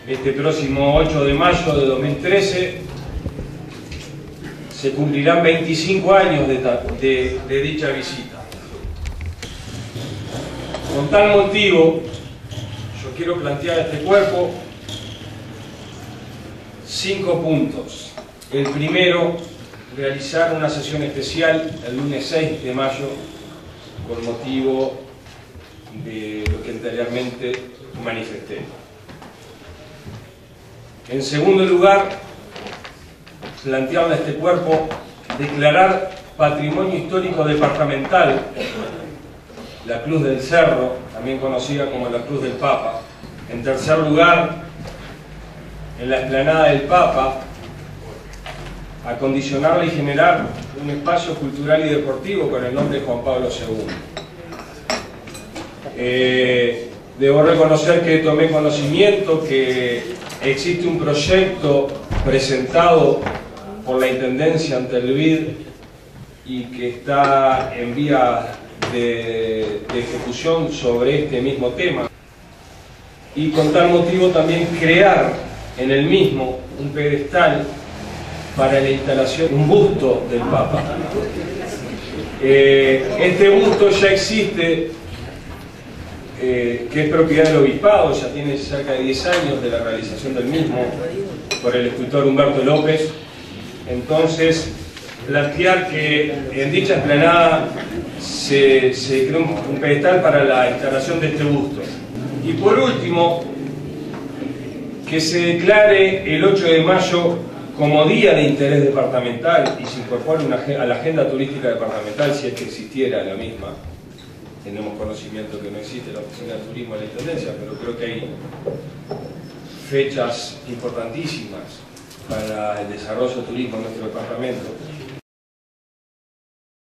este próximo 8 de mayo de 2013 se cumplirán 25 años de dicha visita. Con tal motivo, yo quiero plantear a este cuerpo 5 puntos. El primero, realizar una sesión especial el lunes 6 de mayo por motivo de lo que anteriormente manifesté. En segundo lugar, plantearle a este cuerpo declarar patrimonio histórico departamental la Cruz del Cerro, también conocida como la Cruz del Papa. En tercer lugar, en la explanada del Papa, acondicionarla y generar un espacio cultural y deportivo con el nombre de Juan Pablo II. Debo reconocer que tomé conocimiento que existe un proyecto presentado por la Intendencia ante el BID y que está en vía de ejecución sobre este mismo tema. Y con tal motivo también crear en el mismo un pedestal para la instalación, un busto del Papa. Este busto ya existe, que es propiedad del Obispado, ya tiene cerca de 10 años de la realización del mismo, por el escultor Humberto López. Entonces, plantear que en dicha explanada se creó un pedestal para la instalación de este busto. Y por último, que se declare el 8 de mayo como Día de Interés Departamental y se incorpore a la agenda turística departamental, si es que existiera la misma. Tenemos conocimiento que no existe la Oficina de Turismo de la Intendencia, pero creo que hay fechas importantísimas para el desarrollo del turismo en nuestro departamento.